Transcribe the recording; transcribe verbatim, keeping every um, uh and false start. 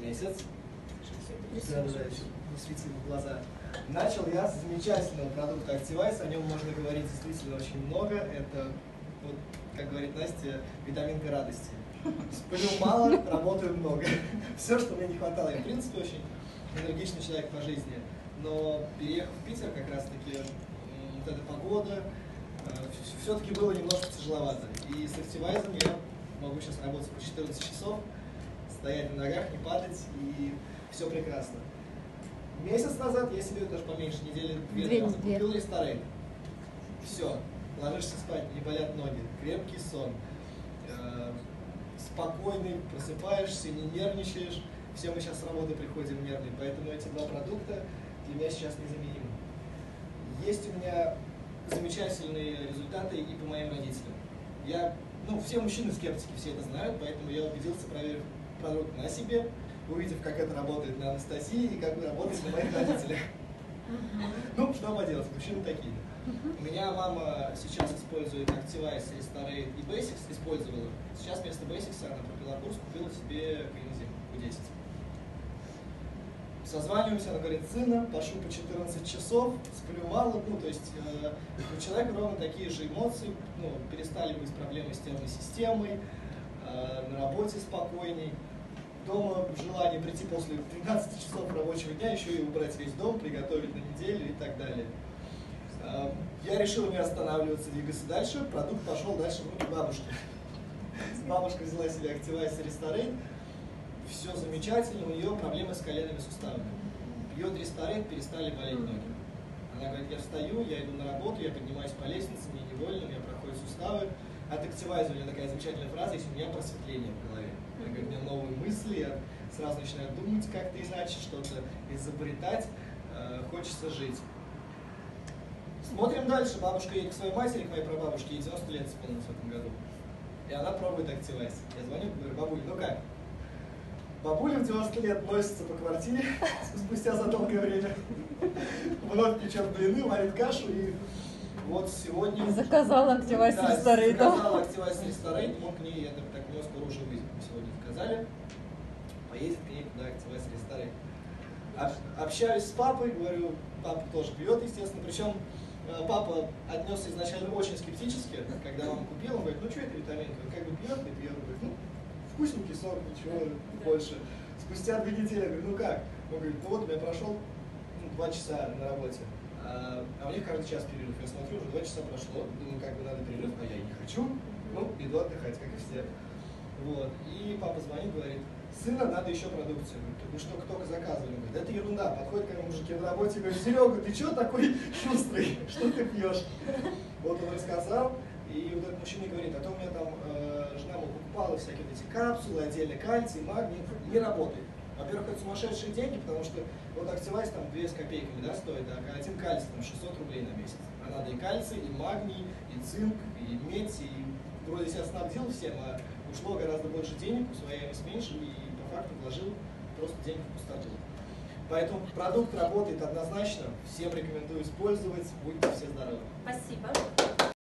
месяц. Да, да, еще не светил в глаза. Начал я с замечательного продукта Activize, о нем можно говорить действительно очень много. Это, вот, как говорит Настя, витаминка радости. Сплю мало, работаю много. Все, что мне не хватало. Я, в принципе, очень энергичный человек по жизни. Но переехав в Питер, как раз-таки вот эта погода, все-таки было немножко тяжеловато. И с Activize я могу сейчас работать по четырнадцать часов, стоять на ногах, не падать, и все прекрасно. Месяц назад я себе даже поменьше недели две назад купил Restorate. Все, ложишься спать, не болят ноги, крепкий сон, э, спокойный, просыпаешься, не нервничаешь. Все мы сейчас с работы приходим нервные, поэтому эти два продукта для меня сейчас незаменимы. Есть у меня замечательные результаты и по моим родителям. Я, ну, все мужчины скептики, все это знают, поэтому я убедился, проверив продукт на себе, увидев, как это работает на Анастасии и как это работает на моих родителях. Ну, что поделать, мужчины такие. У меня мама сейчас использует Activize, Restorate и Basics, использовала. Сейчас вместо Basics она пропила курс, купила себе коэнзим ку десять. Созваниваемся, она говорит: сына, пошу по четырнадцать часов, сплю мало, ну, то есть э, у человека ровно такие же эмоции, ну, перестали быть проблемы с нервной системой, э, на работе спокойней, дома желание прийти после двенадцати часов рабочего дня, еще и убрать весь дом, приготовить на неделю и так далее. Э, я решил не останавливаться, двигаться дальше, продукт пошел дальше в руки бабушки. Бабушка взяла себе Activize и Restorate. Все замечательно, у нее проблемы с коленными суставами. Пьет Restorate, перестали болеть ноги. Она говорит: я встаю, я иду на работу, я поднимаюсь по лестнице, мне невольно, у меня проходят суставы. От Activize у меня такая замечательная фраза: есть у меня просветление в голове. Она говорит: у меня новые мысли, я сразу начинаю думать как-то иначе, что-то изобретать, э, хочется жить. Смотрим дальше. Бабушка едет к своей матери, к моей прабабушке, ей девяносто лет исполнилось в этом году. И она пробует Activize. Я звоню, говорю: бабуль, ну как? Бабуля в девяносто лет носится по квартире спустя за долгое время, вновь печет блины, варит кашу, и вот сегодня... Заказала Activize да, Restorate. заказала Activize Restorate, мы к ней, я так понимаю, скоро уже выйдем, мы сегодня заказали, поедет к ней туда Activize Restorate. Общаюсь с папой, говорю, папа тоже пьет, естественно, причем папа отнесся изначально очень скептически, когда мама купила, он говорит: ну что это витаминка, он как бы пьет и пьет, говорит: ну, вкусненький сок, ничего больше. Спустя две недели я говорю: ну как? Он говорит: ну вот, у меня прошел ну, два часа на работе, а, а у них каждый час перерыв. Я смотрю, уже два часа прошло, думаю, как бы надо перерыв, а я не хочу, ну, иду отдыхать, как и все. Вот. И папа звонит, говорит: сына, надо еще продукцию. Говорит: ну что, кто заказывали? Он говорит: это ерунда. Подходит ко мне мужики на работе и говорит: Серега, ты что такой шустрый? Что ты пьешь? Вот он рассказал. И вот этот мужчина говорит: а то у меня там э, жена мол, покупала всякие вот эти капсулы, отдельно кальций, магний, не работает. Во-первых, это сумасшедшие деньги, потому что вот Activize там две с копейками, да, стоит, а один кальций там шестьсот рублей на месяц. А надо и кальций, и магний, и цинк, и медь, и вроде себя снабдил всем, а ушло гораздо больше денег, усвояемость меньше, и по факту вложил просто деньги в пустоту. Поэтому продукт работает однозначно, всем рекомендую использовать, будьте все здоровы. Спасибо.